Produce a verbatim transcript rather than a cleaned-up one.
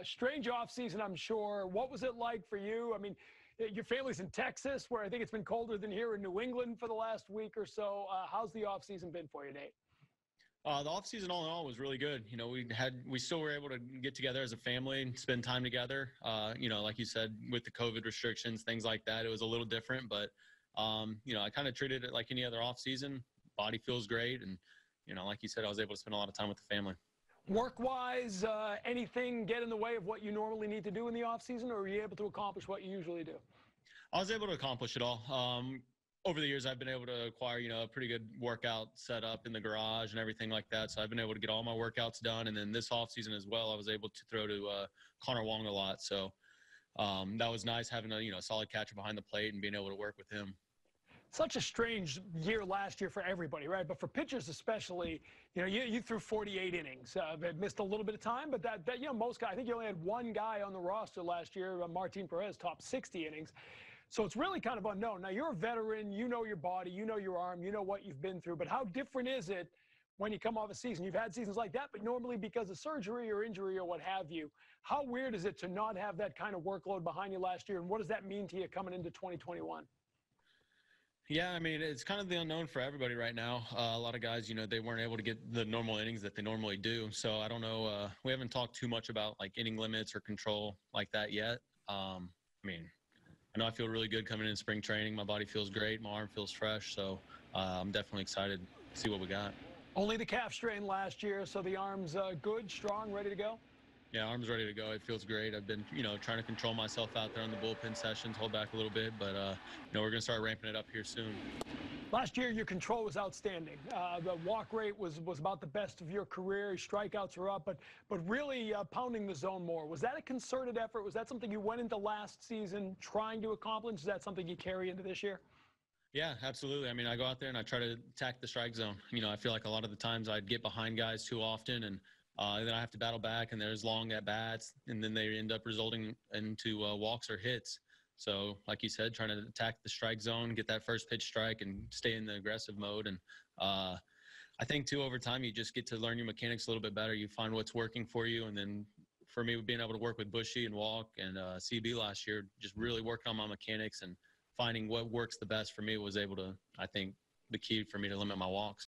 A strange offseason, I'm sure. What was it like for you? I mean, your family's in Texas, where I think it's been colder than here in New England for the last week or so. Uh, how's the offseason been for you, Nate? Uh, the off season, all in all, was really good. You know, we had we still were able to get together as a family and spend time together. Uh, you know, like you said, with the COVID restrictions, things like that, it was a little different. But um, you know, I kind of treated it like any other off season. Body feels great, and you know, like you said, I was able to spend a lot of time with the family. Work-wise, uh, anything get in the way of what you normally need to do in the offseason, or are you able to accomplish what you usually do? I was able to accomplish it all. Um, over the years, I've been able to acquire, you know, a pretty good workout setup in the garage and everything like that. So I've been able to get all my workouts done. And then this off season as well, I was able to throw to uh, Connor Wong a lot. So um, that was nice having a, you know, solid catcher behind the plate and being able to work with him. Such a strange year last year for everybody, right? But for pitchers especially, you know, you, you threw forty-eight innings. Uh, missed a little bit of time, but that, that, you know, most guys, I think you only had one guy on the roster last year, uh, Martin Perez, topped sixty innings. So it's really kind of unknown. Now, you're a veteran. You know your body. You know your arm. You know what you've been through. But how different is it when you come off a season? You've had seasons like that, but normally because of surgery or injury or what have you. How weird is it to not have that kind of workload behind you last year? And what does that mean to you coming into twenty twenty-one? Yeah, I mean, it's kind of the unknown for everybody right now. Uh, a lot of guys, you know, they weren't able to get the normal innings that they normally do. So I don't know. Uh, we haven't talked too much about like inning limits or control like that yet. Um, I mean, I know I feel really good coming in spring training. My body feels great. My arm feels fresh. So uh, I'm definitely excited to see what we got. Only the calf strain last year, so the arm's uh, good, strong, ready to go? Yeah, arm's ready to go. It feels great. I've been, you know, trying to control myself out there on the bullpen sessions, hold back a little bit, but, uh, you know, we're going to start ramping it up here soon. Last year, your control was outstanding. Uh, the walk rate was was about the best of your career. Your strikeouts are up, but but really uh, pounding the zone more. Was that a concerted effort? Was that something you went into last season trying to accomplish? Is that something you carry into this year? Yeah, absolutely. I mean, I go out there and I try to attack the strike zone. You know, I feel like a lot of the times I'd get behind guys too often, and uh, then I have to battle back, and there's long at bats, and then they end up resulting into uh, walks or hits. So, like you said, trying to attack the strike zone, get that first pitch strike, and stay in the aggressive mode. And uh, I think, too, over time, you just get to learn your mechanics a little bit better. You find what's working for you. And then for me, being able to work with Bushy and Walk and uh, C B last year, just really working on my mechanics and finding what works the best for me was able to, I think, the key for me to limit my walks.